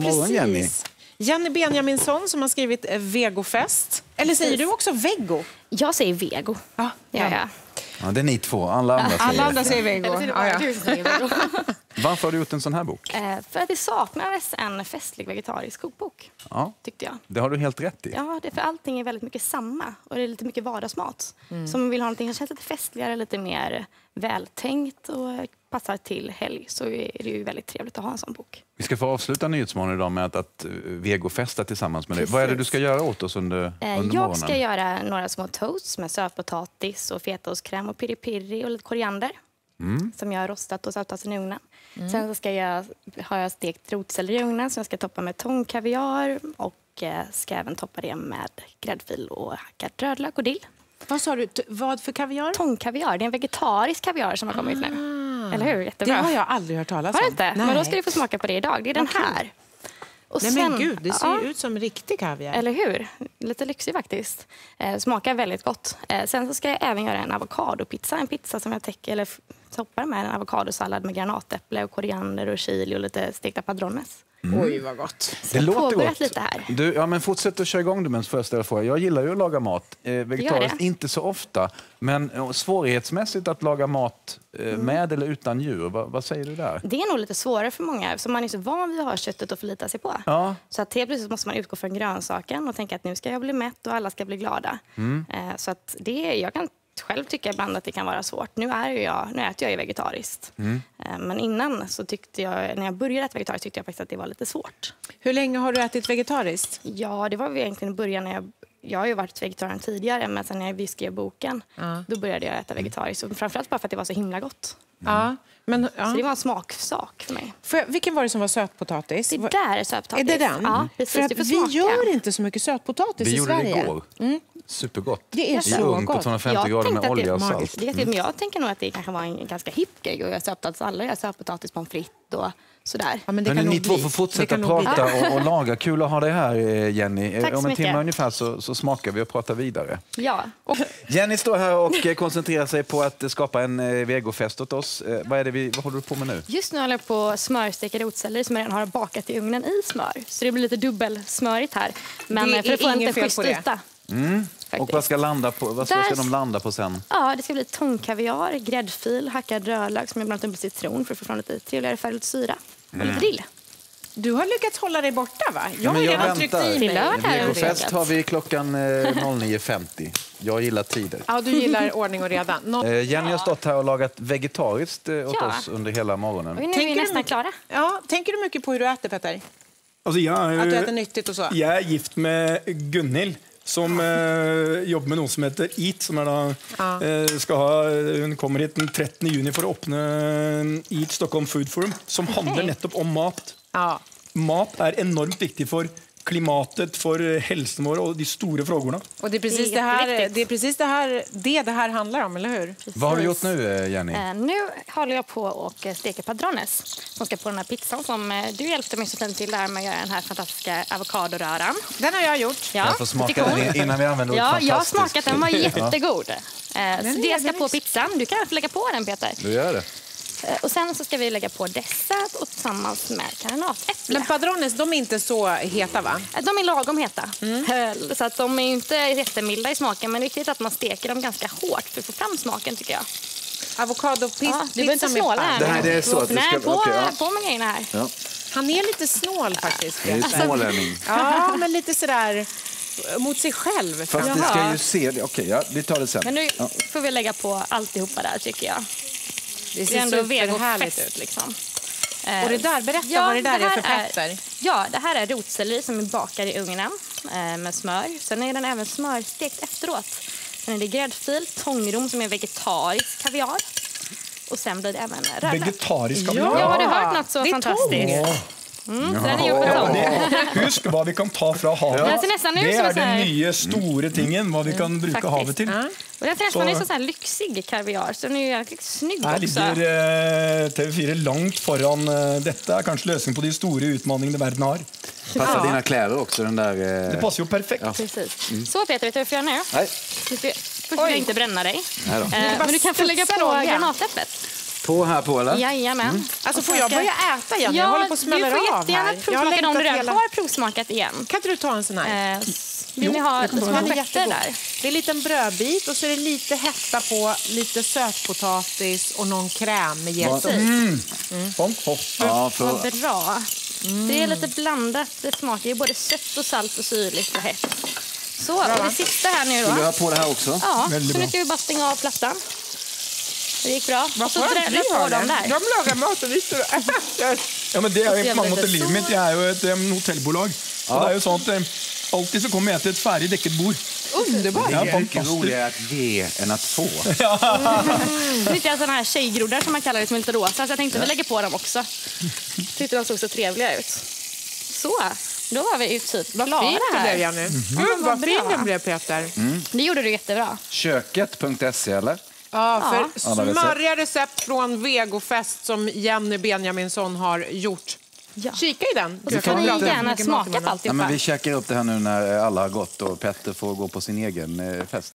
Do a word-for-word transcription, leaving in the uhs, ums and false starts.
morgon, Jenny. Jenny Benjaminsson som har skrivit Vegofest. Eller säger du också vego? Jag säger vego. Ja, ja. Ja, ja. Ja, det är ni två. Alla andra säger, Alla andra säger vego. Eller så är det bara Ja, ja. du som säger vego. Varför har du gjort en sån här bok? Eh, för att det saknades en festlig vegetarisk kokbok, Ja, tyckte jag. det har du helt rätt i. Ja, det är för allting är väldigt mycket samma. Och det är lite mycket vardagsmat. Mm. Så om man vill ha någonting som känns lite festligare, lite mer vältänkt och passar till helg, så är det ju väldigt trevligt att ha en sån bok. Vi ska få avsluta Nyhetsmorgon idag med att, att vegofesta tillsammans med dig. Precis. Vad är det du ska göra åt oss under, under eh, morgonen? Jag ska göra några små toasts med sötpotatis och fetaostkräm och piri-piri och lite koriander. Mm. Som jag har rostat och saltat i ugnen. Mm. Sen så ska jag, har jag stekt rotselleri i ugnen som jag ska toppa med tångkaviar och eh, ska även toppa det med gräddfil och hackad rödlök och dill. Vad sa du? T- vad för kaviar? Tångkaviar. Det är en vegetarisk kaviar som har kommit ah. nu. Eller hur? Jättebra. Det har jag aldrig hört talas om. Har du inte? Nej. Men då ska du få smaka på det idag. Det är den här. Och Nej sen, men gud, det ser ja, ju ut som riktig kaviar. Eller hur? Lite lyxig faktiskt. Eh, smakar väldigt gott. Eh, sen så ska jag även göra en avokadopizza. En pizza som jag täcker, eller f- toppar med en avokadosallad med granatäpple och koriander och chili och lite stekta padrones. Mm. Oj, vad gott. Så det låter påbörjat gott. Lite här. Du, ja, men fortsätt att köra igång det, men får jag ställa fråga. Jag gillar ju att laga mat. Eh, vegetariskt inte så ofta. Men eh, svårighetsmässigt att laga mat eh, mm. med eller utan djur. Va, vad säger du där? Det är nog lite svårare för många. Så man är så van vid att ha köttet att förlita sig på. Ja. Så att helt plötsligt måste man utgå från grönsaken och tänka att nu ska jag bli mätt och alla ska bli glada. Mm. Eh, så att det, jag kan själv tycka ibland att det kan vara svårt. Nu, är jag, nu äter jag ju vegetariskt. Mm. Men innan så tyckte jag, när jag började äta vegetariskt tyckte jag faktiskt att det var lite svårt. Hur länge har du ätit vegetariskt? Ja, det var egentligen i början när jag... Jag har ju varit vegetarian tidigare, men sen när vi skrev boken, ja. Då började jag äta vegetariskt. Och framförallt bara för att det var så himla gott. Mm. Ja, men, ja. Så det var en smaksak för mig. För, vilken var det som var sötpotatis? Det där är sötpotatis. Är det den? Ja, precis. För att vi smaka. Gör inte så mycket sötpotatis vi i Sverige. Vi gjorde det igår. Mm. Supergott. Det är så ugn gott. På tvåhundrafemtio grader med olja och salt. Det, mm. Men jag tänker nog att det kanske var en ganska hipp grej. Och jag sötpotatis alla. Jag sötpotatis pommes frites och sådär. Ja, men det men kan ni två bli. får fortsätta prata och, och laga. Kul att ha dig här, Jenny. Tack Om en mycket. timme ungefär så, så smakar vi och pratar vidare. Ja. Och Jenny står här och koncentrerar sig på att skapa en vegofest åt oss. Vad, är det vi, vad håller du på med nu? Just nu håller jag på att smörsteka rotselleri som jag redan har bakat i ugnen i smör. Så det blir lite dubbelsmörigt här. Men det för att få en fel schysst på det. yta. Mm. Och vad ska, landa på, vad ska, Där, ska de landa på sen? Ja, det ska bli tångkaviar, gräddfil, hackad rödlök som jag blandat upp med citron för att få fram lite trevligare färg och syra. Och mm. lite dill. Du har lyckats hålla dig borta, va? Jag har redan tryckt i mig. Vegofest har vi klockan eh, nio femtio. Jag gillar tider. Ja, du gillar ordning och reda. No- eh, Jenny har stått här och lagat vegetariskt eh, åt ja. oss under hela morgonen. Och nu är vi nästan mycket, klara. Ja, tänker du mycket på hur du äter, Petter? Altså, jeg, Att du äter nyttigt och så? Jeg er gift med Gunhild, som eh, jobber med noe som heter EAT, som er da, ja. eh, skal ha, hun kommer hit den trettende juni for å åpne EAT Stockholm Food Forum, som handler nettopp om mat. Ja. Mat är enormt viktigt för klimatet, för hälsan vår och de stora frågorna. Och det är precis det, det här det är precis det här det det här handlar om, eller hur? Precis. Vad har du gjort nu, Jenny? Eh, nu håller jag på och steker padrones som ska på den här pizzan som eh, du hjälpte mig så fint till där med att göra den här fantastiska avokadoröran. Den har jag gjort. Ja, jag får smaka den innan vi använder ordet ja, fantastisk. jag har smakat den, den var jättegod. Eh, så det ska på pizzan. Du kan lägga på den, Peter. Du gör det. Och sen så ska vi lägga på dessert och tillsammans med granatäpple. Men padrones, de är inte så heta, va? De är lagom heta. Mm. Så att de är inte jättemilda i smaken, men det är viktigt att man steker dem ganska hårt för att få fram smaken, tycker jag. Avokadopizza ja, du behöver inte snåla här. Det här det är så att Nej, ska, på, okay, ja. på med grejerna här. Ja. Han är lite snål faktiskt. Det är smålänning. Ja, men lite sådär mot sig själv. Fast Jaha. det ska ju se det. Okej, ja, vi tar det sen. Men nu ja. får vi lägga på alltihopa där, tycker jag. Det ser det är ändå superhärligt ut liksom. Och det där, berätta ja, vad det där det är för fetter. Ja, det här är rotselleri som är bakad i ugnen eh, med smör. Sen är den även smörstekt efteråt. Sen är det gräddfil, tångrom som är vegetarisk kaviar. Och sen blir det även rödlök. Vegetarisk kaviar? Ja, har du hört något så det är fantastiskt? Tång. Mm, så den är gjort med tång. Det, husk vad vi kan ta från havet. Ja. Det, det är den här... nya stora tingen, vad vi kan mm, bruka faktiskt. havet till. Ja. Och den ser nästan ut som så här lyxig kaviar, så den är ju jäkligt snygg här också. Här ligger eh, T V fyra långt föran. Eh, detta är kanske lösningen på de stora utmaningarna världen har. Passar ja. dina kläder också, den där... Eh... Det passar ju perfekt. Ja. Precis. Mm. Så Peter, vet du vad jag får göra nu? Nej. Först vill jag inte bränna dig. Nej då. Eh, men du kan få lägga på granatäpplet. På här på, eller? Jajamän. Mm. Alltså får jag börja äta igen? Ja, jag håller på att smälla av här. Du får jättegärna provsmaka om du redan hela... har provsmakat igen. Kan inte du ta en sån här? Eh, vill ni ha små rötter där? Det är en liten brödbit och så är det lite hetta på, lite sötpotatis och någon kräm med gett. Mm. Mm. Ja, för... Vad bra. Mm. Det är lite blandat smak. Det är både sött och salt och syrligt och hett. Så, och det sista här nu då. Vill du ha på det här också? Ja, Väldigt så bra. nu ska vi bara stänga av plattan. Det gick bra. Vad och så skönt drar vi jag har på dem det. där. De lagar mat och visst Ja, men det är ju på många lite måter livet så. mitt. Jag är ju ett um, hotellbolag. Och det är ju sånt att um, alltid så kommer jag till ett färdigt däcket bord. Underbart. Det Ja, är mycket fantastiskt. roligare att ge än att få. Mm. Lite sådana här tjejgroddar som man kallar det, som är lite rosa. Så jag tänkte vi lägger på dem också. Tyckte de såg så trevliga ut. Så, då var vi ju typ Vad klara fint det här. blev, Jenny. Mhm. Gud, vad vad fin bra. den blev, Peter. Det gjorde du jättebra. Köket punkt se, eller? Ja, för Alla recept. smarriga recept från Vegofest som Jenny Benjaminsson har gjort. Ja. Kika i den. Så får ni gärna smaka på Ja, alltihopa. men vi käkar upp det här nu när alla har gått och Petter får gå på sin egen eh, fest.